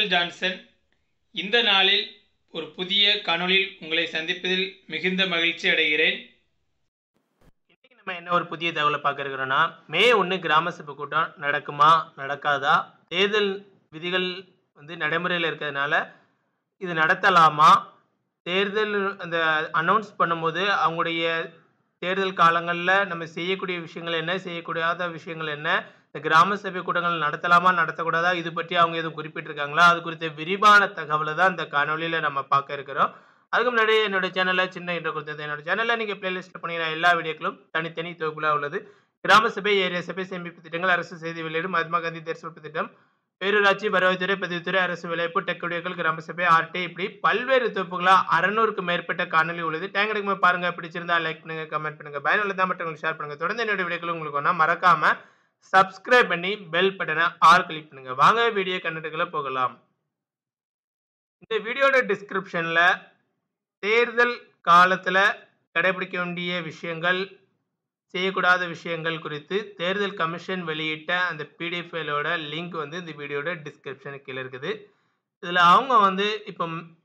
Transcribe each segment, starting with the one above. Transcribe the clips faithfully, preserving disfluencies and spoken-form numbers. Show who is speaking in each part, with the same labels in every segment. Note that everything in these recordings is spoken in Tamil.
Speaker 1: Michael Johnson. இந்த நாளில் ஒரு புதிய காணொளியில் உங்களை சந்திப்பதில் மிகுந்த மகிழ்ச்சி அடைகிறேன்.
Speaker 2: இன்னைக்கு நம்ம என்ன ஒரு புதிய தகவலை பார்க்க இருக்கிறோம்னா, மே ஒன்று கிராம சபை கூட்டம் நடக்குமா நடக்காதா, தேர்தல் விதிகள் வந்து நடைமுறையில் இருக்கிறதுனால இது நடத்தலாமா, தேர்தல் அந்த அனௌன்ஸ் பண்ணும்போது அவங்களுடைய தேர்தல் காலங்களில் நம்ம செய்யக்கூடிய விஷயங்கள் என்ன, செய்யக்கூடாத விஷயங்கள் என்ன, இந்த கிராம சபை கூட்டங்கள் நடத்தலாமா நடத்தக்கூடாதா, இது பற்றி அவங்க எதுவும் குறிப்பிட்டிருக்காங்களா, அது குறித்த விரிவான தகவலை தான் இந்த காணொலியில் நம்ம பார்க்க இருக்கிறோம். அதுக்கு முன்னாடி என்னோட சேனலில் சின்ன இன்ட்ரோ கொடுத்தது. என்னோட சேனலில் நீங்கள் பிளேலிஸ்ட் பண்ணிக்கிற எல்லா வீடியோக்களும் தனித்தனி தொகுப்புலாக உள்ளது. கிராம சபை, ஏரியா சபை சேமிப்பு திட்டங்கள், அரசு செய்தி வெளியீடு, மகாத்மா காந்தி தேர்தல் திட்டம், பேரூராட்சி, வருவாய்த்துறை, பதிவுத்துறை, அரசு விளையாட்டு, டெக் வீடியோக்கள், கிராம சபை, ஆர்டி, இப்படி பல்வேறு தொகுப்புகளா அறுநூறுக்கு மேற்பட்ட காணொலி உள்ளது. டேங்க் எடுக்கும் பாருங்க. பிடிச்சிருந்தா லைக் பண்ணுங்க, கமெண்ட் பண்ணுங்க, பயனுள்ளதா மற்றவங்களுக்கு ஷேர் பண்ணுங்க. தொடர்ந்து என்னோட வீடியோக்கள் உங்களுக்கு வேணா மறக்காம சப்ஸ்கிரைப் பண்ணி பெல் பட்டனை ஆல் கிளிக் பண்ணுங்க. வாங்க வீடியோ கண்டென்ட்களை போகலாம். இந்த வீடியோட டிஸ்கிரிப்ஷன்ல தேர்தல் காலத்துல கடைபிடிக்க வேண்டிய விஷயங்கள், செய்யக்கூடாத விஷயங்கள் குறித்து தேர்தல் கமிஷன் வெளியிட்ட அந்த பிடிஎஃப் ஃபைலோட லிங்க் வந்து இந்த வீடியோட டிஸ்கிரிப்ஷனுக்கு கீழே இருக்குது. இதில் அவங்க வந்து இப்போ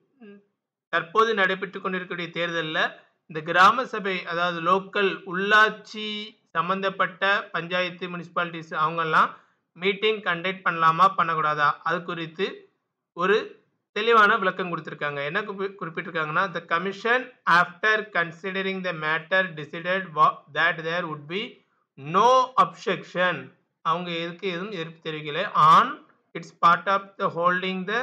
Speaker 2: தற்போது நடைபெற்று கொண்டிருக்கக்கூடிய தேர்தலில் இந்த கிராம சபை, அதாவது லோக்கல் உள்ளாட்சி சம்மந்தப்பட்ட பஞ்சாயத்து, முனிசிபாலிட்டிஸ் அவங்கெல்லாம் மீட்டிங் கண்டக்ட் பண்ணலாமா பண்ணக்கூடாதா, அது குறித்து ஒரு தெளிவான விளக்கம் கொடுத்திருக்காங்க. என்ன குறிப்பிட்டிருக்காங்கன்னா, the commission after considering the matter decided that there would be no objection, அவங்க எதுக்கு எதுவும் எதிர்ப்பு தெரிவிக்கல, on its part of the holding the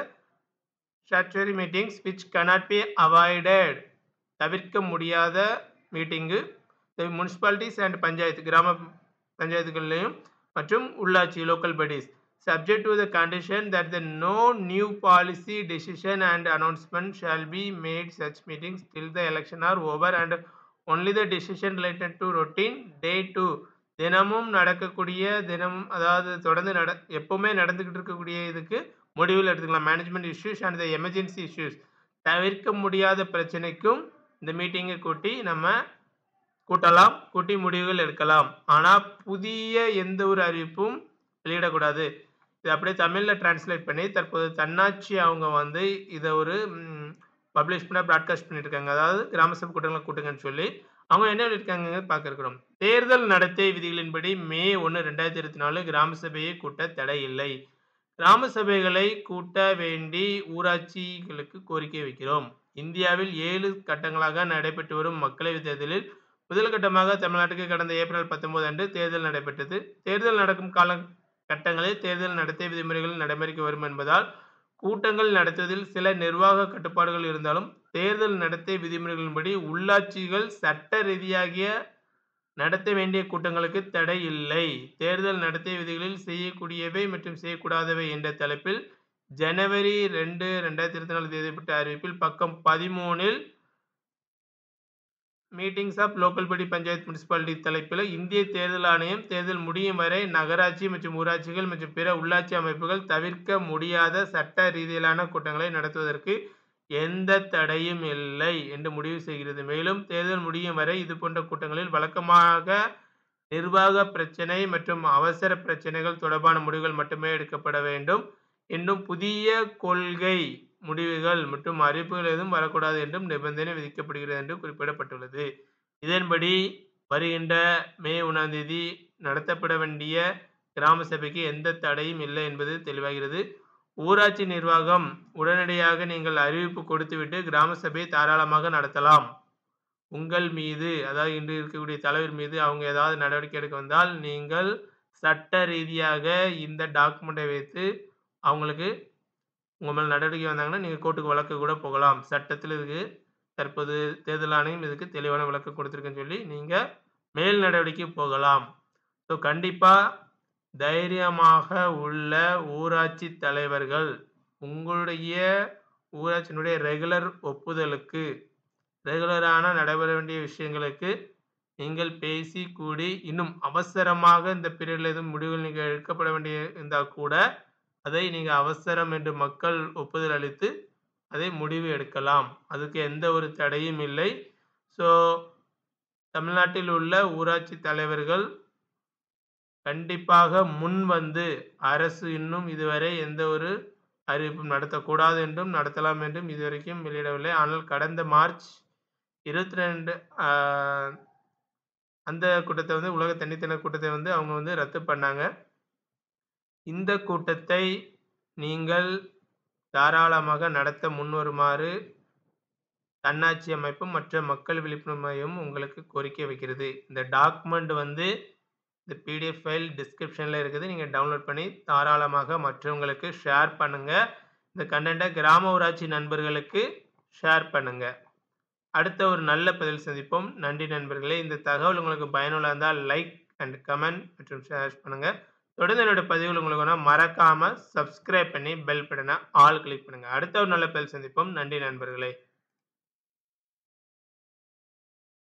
Speaker 2: statutory meetings which cannot be avoided, தவிர்க்க முடியாத மீட்டிங்கு முனிசிபாலிட்டிஸ் அண்ட் பஞ்சாயத்து, கிராம பஞ்சாயத்துகள்லையும் மற்றும் உள்ளாட்சி local bodies, subject to the condition that the no new policy decision and announcement shall be made such meetings till the election are over and only the decision related to routine day two, தினமும் நடக்கக்கூடிய தினமும் அதாவது தொடர்ந்து நட எப்பவுமே நடந்துகிட்டு இருக்கக்கூடிய இதுக்கு முடிவில் எடுத்துக்கலாம். Management issues and the emergency issues, தவிர்க்க முடியாத பிரச்சனைக்கும் இந்த மீட்டிங்கை கூட்டி நம்ம கூட்டலாம், கூட்டி முடிவுகள் எடுக்கலாம். ஆனால் புதிய எந்த ஒரு அறிவிப்பும் வெளியிடக்கூடாது. இது அப்படியே தமிழில் டிரான்ஸ்லேட் பண்ணி தற்போது தன்னாட்சி அவங்க வந்து இதை ஒரு பப்ளிஷ் பண்ண ப்ராட்காஸ்ட் பண்ணிட்டு இருக்காங்க. அதாவது கிராம சபை கூட்டங்களை கூட்டுங்கன்னு சொல்லி அவங்க என்ன இருக்காங்க பார்க்க இருக்கிறோம். தேர்தல் நடத்தை விதிகளின்படி மே ஒன்று ரெண்டாயிரத்தி இருபத்தி நாலு கிராம சபையை கூட்ட தடை இல்லை. கிராம சபைகளை கூட்ட வேண்டி ஊராட்சிகளுக்கு கோரிக்கை வைக்கிறோம். இந்தியாவில் ஏழு கட்டங்களாக நடைபெற்று வரும் மக்களவைத் தேர்தலில் முதல் கட்டமாக தமிழ்நாட்டுக்கு கடந்த ஏப்ரல் பத்தொன்பது அன்று தேர்தல் நடைபெற்றது. தேர்தல் நடக்கும் கால கட்டங்களில் தேர்தல் நடத்தை விதிமுறைகள் நடைமுறைக்கு வரும் என்பதால் கூட்டங்கள் நடத்துவதில் சில நிர்வாக கட்டுப்பாடுகள் இருந்தாலும் தேர்தல் நடத்தை விதிமுறைகளின்படி உள்ளாட்சிகள் சட்ட ரீதியாக நடத்த வேண்டிய கூட்டங்களுக்கு தடை இல்லை. தேர்தல் நடத்தை விதிகளில் செய்யக்கூடியவை மற்றும் செய்யக்கூடாதவை என்ற தலைப்பில் ஜனவரி ரெண்டு ரெண்டாயிரத்தி இருபத்தி நாலு தேதிப்பட்ட அறிவிப்பில் பக்கம் பதிமூணில் meetings of local body panchayat municipality தலைப்பில் இந்திய தேர்தல் ஆணையம் தேர்தல் முடியும் வரை நகராட்சி மற்றும் ஊராட்சிகள் மற்றும் பிற உள்ளாட்சி அமைப்புகள் தவிர்க்க முடியாத சட்ட ரீதியிலான கூட்டங்களை நடத்துவதற்கு எந்த தடையும் இல்லை என்று முடிவு செய்கிறது. மேலும் தேர்தல் முடியும் வரை இது போன்ற கூட்டங்களில் வழக்கமாக நிர்வாக பிரச்சனை மற்றும் அவசர பிரச்சனைகள் தொடர்பான முடிவுகள் மட்டுமே எடுக்கப்பட வேண்டும். இன்னும் புதிய கொள்கை முடிவுகள் மற்றும் அறிவிப்புகள் எதுவும் வரக்கூடாது என்றும் நிபந்தனை விதிக்கப்படுகிறது என்று குறிப்பிடப்பட்டுள்ளது. இதன்படி வருகின்ற மே ஒன்றாம் தேதி நடத்தப்பட வேண்டிய கிராம சபைக்கு எந்த தடையும் இல்லை என்பது தெளிவாகிறது. ஊராட்சி நிர்வாகம் உடனடியாக நீங்கள் அறிவிப்பு கொடுத்துவிட்டு கிராம சபையை தாராளமாக நடத்தலாம். உங்கள் மீது, அதாவது இன்று இருக்கக்கூடிய தலைவர் மீது அவங்க ஏதாவது நடவடிக்கை எடுக்க வந்தால் நீங்கள் சட்ட ரீதியாக இந்த டாக்குமெண்ட்டை வைத்து அவங்களுக்கு உங்கள் மேல் நடவடிக்கை வந்தாங்கன்னா நீங்கள் கோர்ட்டுக்கு வழக்கு கூட போகலாம். சட்டத்தில் இதுக்கு தற்போது தேர்தல் ஆணையம் இதுக்கு தெளிவான விளக்கம் கொடுத்துருக்குன்னு சொல்லி நீங்கள் மேல் நடவடிக்கை போகலாம். ஸோ கண்டிப்பாக தைரியமாக உள்ள ஊராட்சி தலைவர்கள் உங்களுடைய ஊராட்சியினுடைய ரெகுலர் ஒப்புதலுக்கு, ரெகுலரான நடைபெற வேண்டிய விஷயங்களுக்கு நீங்கள் பேசி கூடி இன்னும் அவசரமாக இந்த பீரியடில் எதுவும் முடிவுகள் நீங்கள் எடுக்கப்பட வேண்டிய இருந்தால் கூட அதை நீங்கள் அவசரம் என்று மக்கள் ஒப்புதல் அளித்து அதை முடிவு எடுக்கலாம். அதுக்கு எந்த ஒரு தடையும் இல்லை. ஸோ தமிழ்நாட்டில் உள்ள ஊராட்சி தலைவர்கள் கண்டிப்பாக முன் வந்து, அரசு இன்னும் இதுவரை எந்த ஒரு அறிவிப்பு நடத்தக்கூடாது என்றும் நடத்தலாம் என்றும் இதுவரைக்கும் வெளியிடவில்லை. ஆனால் கடந்த மார்ச் இருபத்தி ரெண்டு அந்த கூட்டத்தை வந்து உலக தண்ணீர் கூட்டத்தை வந்து அவங்க வந்து ரத்து பண்ணாங்க. இந்த கூட்டத்தை நீங்கள் தாராளமாக நடத்த முன்வருமாறு தன்னாட்சி அமைப்பும் மற்ற மக்கள் விழிப்புணர்வு மையம் உங்களுக்கு கோரிக்கை வைக்கிறது. இந்த டாக்குமெண்ட் வந்து இந்த பிடிஎஃப் ஃபைல் டிஸ்கிரிப்ஷனில் இருக்குது. நீங்கள் டவுன்லோட் பண்ணி தாராளமாக மற்றவங்களுக்கு ஷேர் பண்ணுங்கள். இந்த கண்டென்ட்டை கிராம ஊராட்சி நண்பர்களுக்கு ஷேர் பண்ணுங்கள். அடுத்த ஒரு நல்ல பதில் சந்திப்போம். நன்றி நண்பர்களே. இந்த தகவல் உங்களுக்கு பயனுள்ள இருந்தால் லைக் அண்ட் கமெண்ட் மற்றும் ஷேர் பண்ணுங்கள். தொடர்ந்து என்னோட பதிவுகள் உங்களுக்கு வேணால் மறக்காமல் சப்ஸ்கிரைப் பண்ணி பெல் பட்டனை ஆல் கிளிக் பண்ணுங்கள். அடுத்த ஒரு நல்ல பதில் சந்திப்போம். நன்றி நண்பர்களே.